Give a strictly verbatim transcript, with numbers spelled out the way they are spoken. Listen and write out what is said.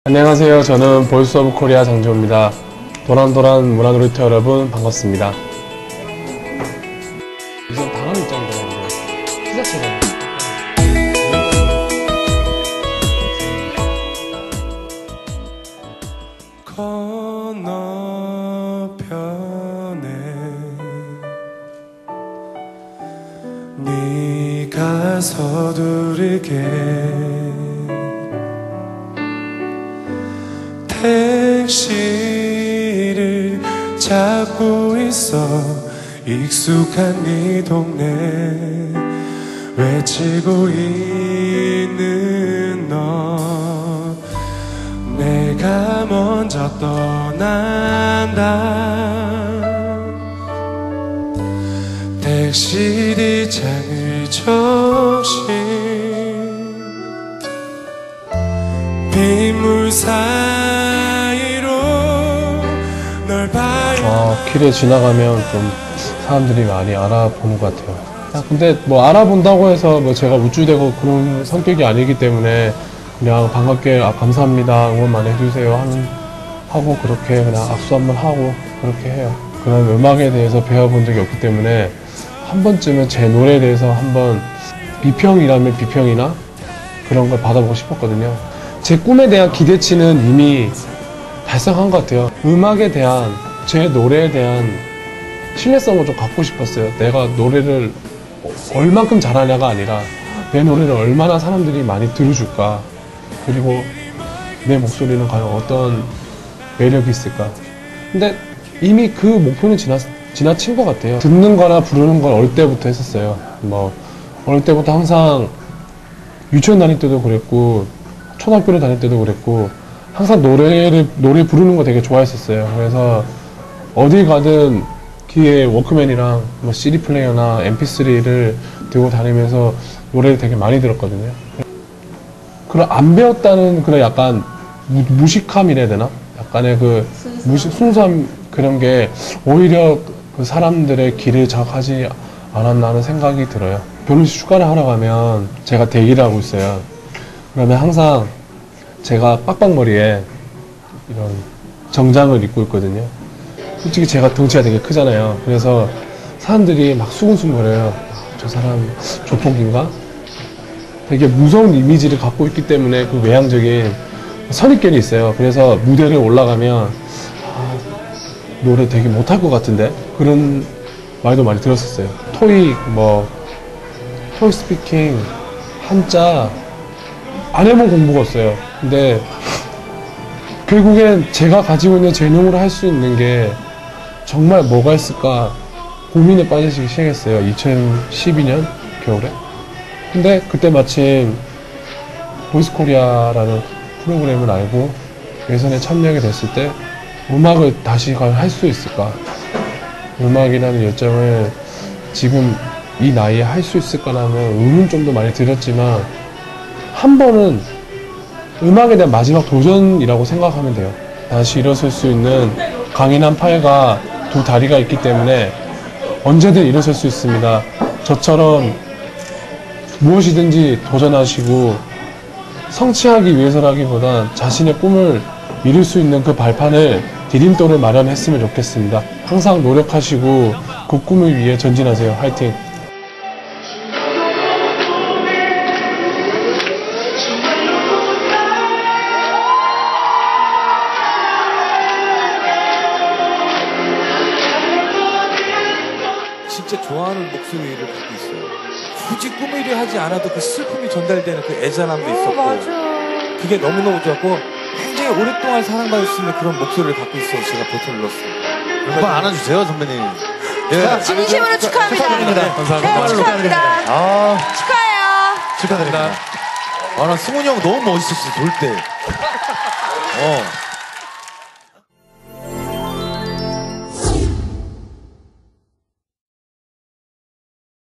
안녕하세요. 저는 보이스 오브 코리아 장지호입니다. 도란도란 문화놀이터 여러분 반갑습니다. 우선 방학 입장이더라고요. 피자처럼. 건너편에 네가 서두르게 택시를 잡고 있어 익숙한 네 동네 외치고 있는 너 내가 먼저 떠난다 택시 뒷창을 적신 빗물 사이로 널 봐요. 어, 길에 지나가면 좀 사람들이 많이 알아보는 것 같아요. 야, 근데 뭐 알아본다고 해서 뭐 제가 우쭐대고 그런 성격이 아니기 때문에 그냥 반갑게 아, 감사합니다 응원 많이 해주세요 하는, 하고 그렇게 그냥 악수 한번 하고 그렇게 해요. 그런 음악에 대해서 배워본 적이 없기 때문에 한 번쯤은 제 노래에 대해서 한번 비평이라면 비평이나 그런 걸 받아보고 싶었거든요. 제 꿈에 대한 기대치는 이미 달성한 것 같아요. 음악에 대한, 제 노래에 대한 신뢰성을 좀 갖고 싶었어요. 내가 노래를 얼만큼 잘하냐가 아니라 내 노래를 얼마나 사람들이 많이 들어줄까, 그리고 내 목소리는 과연 어떤 매력이 있을까. 근데 이미 그 목표는 지나, 지나친 것 같아요. 듣는 거나 부르는 걸 어릴 때부터 했었어요. 뭐 어릴 때부터 항상 유치원 다닐 때도 그랬고 초등학교를 다닐 때도 그랬고 항상 노래를 노래 부르는 거 되게 좋아했었어요. 그래서 어디 가든 귀에 워크맨이랑 뭐 씨디 플레이어나 엠피쓰리를 들고 다니면서 노래를 되게 많이 들었거든요. 그런 안 배웠다는 그런 약간 무, 무식함이라 해야 되나? 약간의 그 무식, 순수함 그런 게 오히려 그 사람들의 길을 자극하지 않았나 하는 생각이 들어요. 결혼식 축가를 하러 가면 제가 대기를 하고 있어요. 그러면 항상 제가 빡빡머리에 이런 정장을 입고 있거든요. 솔직히 제가 덩치가 되게 크잖아요. 그래서 사람들이 막 수근수근거려요. 저 사람 조폭인가? 되게 무서운 이미지를 갖고 있기 때문에 그 외향적인 선입견이 있어요. 그래서 무대를 올라가면 아, 노래 되게 못할 것 같은데? 그런 말도 많이 들었었어요. 토익, 뭐 토익 스피킹, 한자 안 해본 공부가 없어요. 근데 결국엔 제가 가지고 있는 재능으로 할 수 있는 게 정말 뭐가 있을까 고민에 빠지기 시작했어요. 이천십이 년 겨울에. 근데 그때 마침 보이스 코리아라는 프로그램을 알고 예선에 참여하게 됐을 때 음악을 다시 할 수 있을까, 음악이라는 열정을 지금 이 나이에 할 수 있을까라는 의문점도 많이 들었지만 한 번은 음악에 대한 마지막 도전이라고 생각하면 돼요. 다시 일어설 수 있는 강인한 팔과 두 다리가 있기 때문에 언제든 일어설 수 있습니다. 저처럼 무엇이든지 도전하시고 성취하기 위해서라기보단 자신의 꿈을 이룰 수 있는 그 발판을, 디딤돌을 마련했으면 좋겠습니다. 항상 노력하시고 그 꿈을 위해 전진하세요. 화이팅! 진짜 좋아하는 목소리를 갖고 있어요. 굳이 꿈을 이루려 하지 않아도 그 슬픔이 전달되는 그 애잔함도 있었고, 어, 맞아. 그게 너무너무 좋았고 굉장히 오랫동안 사랑받을 수 있는 그런 목소리를 갖고 있어서 제가 버튼을 눌렀어요. 한번 안아주세요, 선배님. 예. 진심으로 축하합니다. 축하드립니다. 네, 감사합니다. 축하합니다. 아, 축하해요. 축하드립니다. 아, 나 승훈이 형 너무 멋있었어, 돌 때. 어.